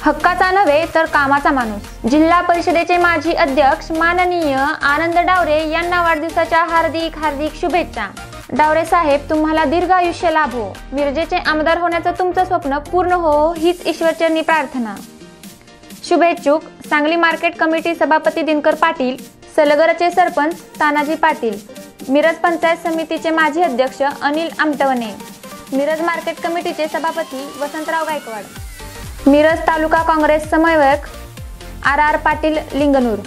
हक्काचा नव्हे तर कामाचा माणूस। जिल्हा परिषदेचे माजी अध्यक्ष माननीय आनंद डावरे यांना वाढदिवसाच्या हार्दिक शुभेच्छा। डावरे साहेब, तुम्हाला दीर्घ आयुष्य लाभो। मिरजेचे आमदार होण्याचं तुमचं स्वप्न पूर्ण हो हीच ईश्वरचरणी प्रार्थना। शुभेच्छुक सांगली मार्केट कमिटी सभापती दिनकर पाटील, सलगरचे सरपंच तानाजी पाटील, मिरज पंचायत समितीचे माजी अध्यक्ष अनिल आमटवणे, मिरज मार्केट कमिटीचे सभापती वसंतराव गायकवाड, मिरज तालुका काँग्रेस समन्वयक आर पाटील लिंगनूर।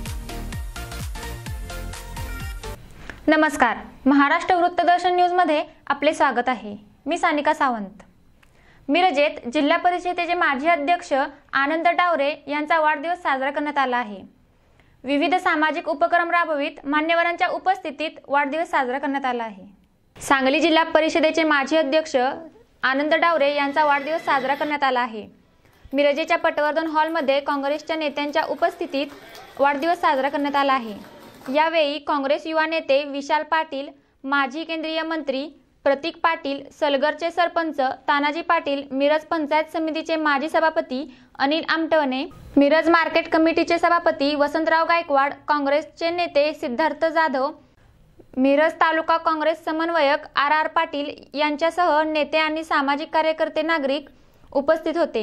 नमस्कार, महाराष्ट्र वृत्तदर्शन न्यूज मध्ये आपले स्वागत आहे। मी सानिका सावंत। मिरजेत जिल्हा परिषदेचे माजी अध्यक्ष आनंद डावरे यांचा वाढदिवस साजरा करण्यात आला आहे। विविध सामाजिक उपक्रम राबवित मान्यवरांच्या उपस्थितीत वाढदिवस साजरा करण्यात आला आहे। सांगली जिल्हा परिषदेचे माजी अध्यक्ष आनंद डावरे यांचा वाढदिवस साजरा करण्यात आला आहे। मिरजेच्या पटवर्धन हॉलमध्ये काँग्रेसच्या नेत्यांच्या उपस्थितीत वाढदिवस साजरा करण्यात आला आहे। यावेळी काँग्रेस युवा नेते विशाल पाटील, माजी केंद्रीय मंत्री प्रतीक पाटील, सलगरचे सरपंच तानाजी पाटील, मिरज पंचायत समितीचे माजी सभापती अनिल आमटवणे, मिरज मार्केट कमिटीचे सभापती वसंतराव गायकवाड, काँग्रेसचे नेते सिद्धार्थ जाधव, मिरज तालुका काँग्रेस समन्वयक आर पाटील यांच्यासह नेते आणि सामाजिक कार्यकर्ते नागरिक उपस्थित होते।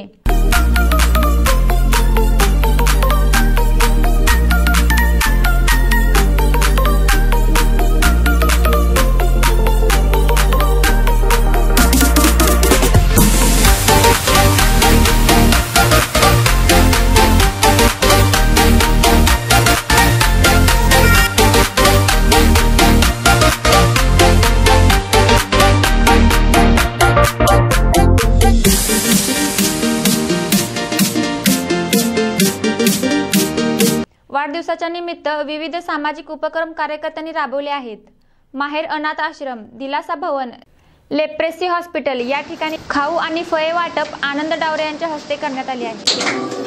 वाढदिवसाच्या निमित्त विविध सामाजिक उपक्रम कार्यकर्त्यांनी राबवले आहेत। माहेर अनाथ आश्रम, दिलासा भवन, लेप्रेसी हॉस्पिटल या ठिकाणी खाऊ आणि फळे वाटप आनंद डावरे यांच्या हस्ते करण्यात आले आहे।